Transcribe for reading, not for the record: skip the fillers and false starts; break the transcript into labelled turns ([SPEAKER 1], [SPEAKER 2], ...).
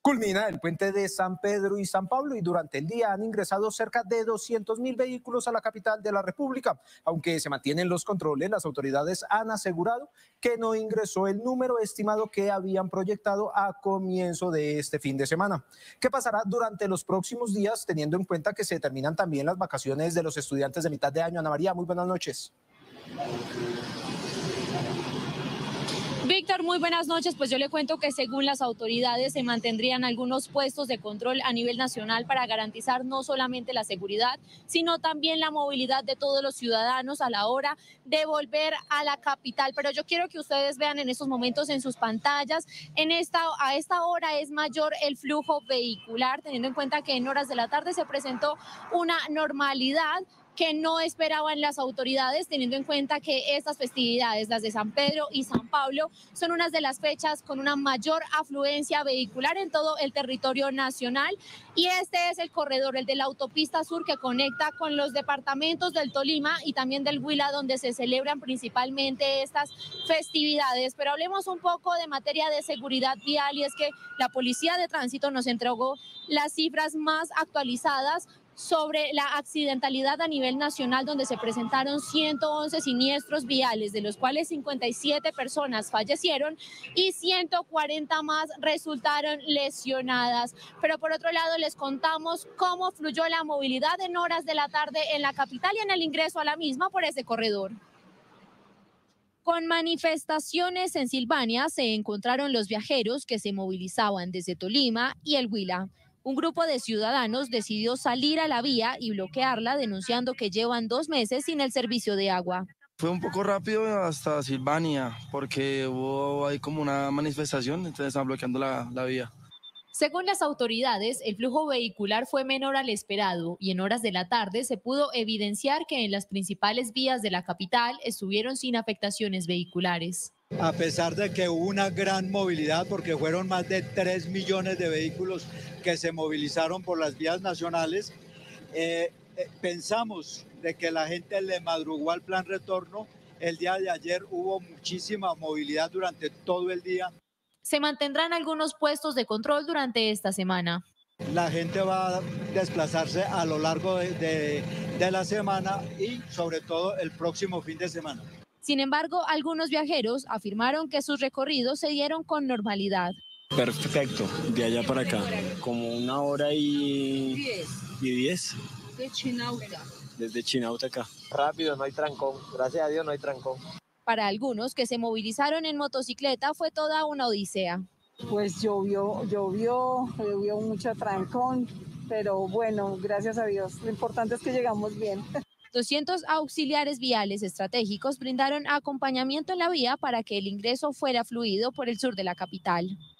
[SPEAKER 1] Culmina el puente de San Pedro y San Pablo y durante el día han ingresado cerca de 200.000 vehículos a la capital de la República. Aunque se mantienen los controles, las autoridades han asegurado que no ingresó el número estimado que habían proyectado a comienzo de este fin de semana. ¿Qué pasará durante los próximos días, teniendo en cuenta que se terminan también las vacaciones de los estudiantes de mitad de año? Ana María, muy buenas noches.
[SPEAKER 2] Víctor, muy buenas noches. Pues yo le cuento que según las autoridades se mantendrían algunos puestos de control a nivel nacional para garantizar no solamente la seguridad, sino también la movilidad de todos los ciudadanos a la hora de volver a la capital. Pero yo quiero que ustedes vean en estos momentos en sus pantallas, a esta hora es mayor el flujo vehicular, teniendo en cuenta que en horas de la tarde se presentó una normalidad que no esperaban las autoridades, teniendo en cuenta que estas festividades, las de San Pedro y San Pablo, son unas de las fechas con una mayor afluencia vehicular en todo el territorio nacional. Y este es el corredor, el de la autopista sur, que conecta con los departamentos del Tolima y también del Huila, donde se celebran principalmente estas festividades. Pero hablemos un poco de materia de seguridad vial, y es que la Policía de Tránsito nos entregó las cifras más actualizadas sobre la accidentalidad a nivel nacional, donde se presentaron 111 siniestros viales, de los cuales 57 personas fallecieron y 140 más resultaron lesionadas. Pero por otro lado les contamos cómo fluyó la movilidad en horas de la tarde en la capital y en el ingreso a la misma por ese corredor. Con manifestaciones en Silvania se encontraron los viajeros que se movilizaban desde Tolima y el Huila. Un grupo de ciudadanos decidió salir a la vía y bloquearla, denunciando que llevan 2 meses sin el servicio de agua.
[SPEAKER 3] Fue un poco rápido hasta Silvania, porque hubo ahí como una manifestación, entonces estaban bloqueando la vía.
[SPEAKER 2] Según las autoridades, el flujo vehicular fue menor al esperado y en horas de la tarde se pudo evidenciar que en las principales vías de la capital estuvieron sin afectaciones vehiculares.
[SPEAKER 4] A pesar de que hubo una gran movilidad, porque fueron más de 3 millones de vehículos que se movilizaron por las vías nacionales, pensamos de que la gente le madrugó al plan retorno. El día de ayer hubo muchísima movilidad durante todo el día.
[SPEAKER 2] Se mantendrán algunos puestos de control durante esta semana.
[SPEAKER 4] La gente va a desplazarse a lo largo de la semana y sobre todo el próximo fin de semana.
[SPEAKER 2] Sin embargo, algunos viajeros afirmaron que sus recorridos se dieron con normalidad.
[SPEAKER 5] Perfecto, de allá para acá, como 1 hora y 10.
[SPEAKER 6] De Chinauta.
[SPEAKER 5] Desde Chinauta acá.
[SPEAKER 7] Rápido, no hay trancón, gracias a Dios no hay trancón.
[SPEAKER 2] Para algunos que se movilizaron en motocicleta fue toda una odisea.
[SPEAKER 6] Pues llovió mucho trancón, pero bueno, gracias a Dios. Lo importante es que llegamos bien.
[SPEAKER 2] 200 auxiliares viales estratégicos brindaron acompañamiento en la vía para que el ingreso fuera fluido por el sur de la capital.